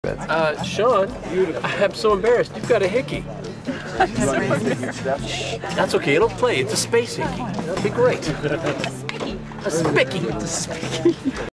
Sean, I'm so embarrassed. You've got a hickey. That's okay, it'll play. It's a space hickey. That'll be great. A spickey.